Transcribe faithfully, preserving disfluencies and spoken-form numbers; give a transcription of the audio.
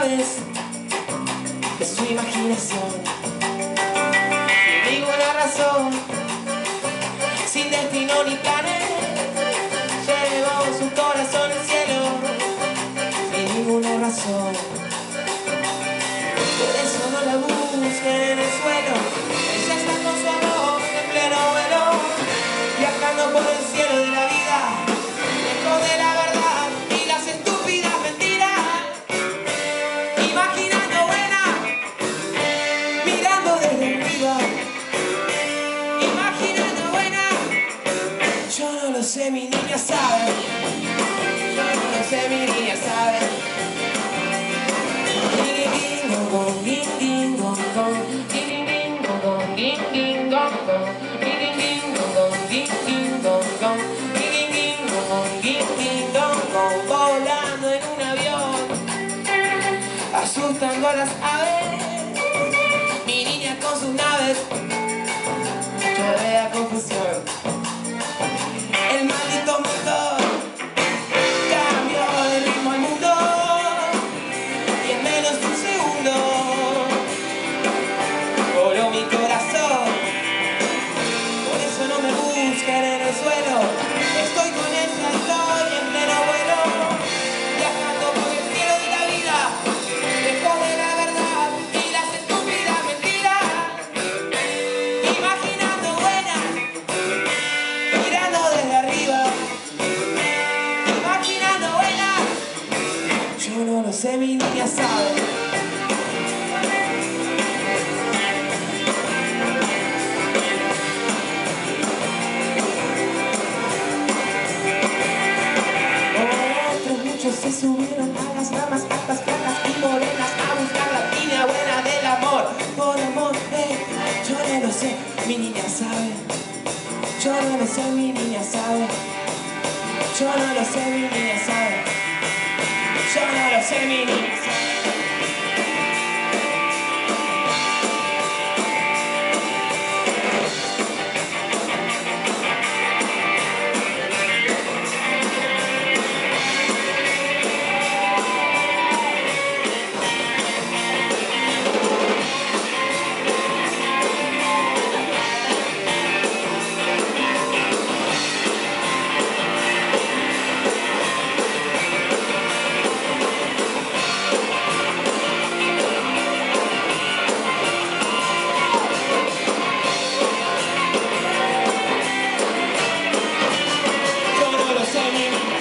naves de su imaginación, sin ninguna razón, sin destino ni planes, llevó su corazón al cielo, sin ninguna razón. Por eso no la busquen en el suelo, ella está con su amor en pleno vuelo, viajando por el cielo de la vida, lejos de la verdad y las estúpidas mentiras, imaginando buena, mirando desde arriba, imaginando buena. Yo no lo sé, mi niña sabe, yo no lo sé, mi niña sabe. Volando en un avión, asustando a las aves, mi niña con sus naves, yo de la confusión. El maldito motor cambió de ritmo al mundo y en menos de un segundo voló mi corazón. Por eso no me busquen en el suelo, estoy con ella, estoy en pleno vuelo, viajando por el cielo de la vida, lejos de la verdad y las estúpidas mentiras, imaginando buenas, mirando desde arriba, imaginando buenas. Yo no lo sé, mi niña sabe. Se subieron a las ramas altas, blancas y morenas a buscar la línea buena del amor. Por amor, eh, yo no lo sé, mi niña sabe. Yo no lo sé, mi niña sabe. Yo no lo sé, mi niña sabe. Yo no lo sé, mi niña sabe. Yo no lo sé, mi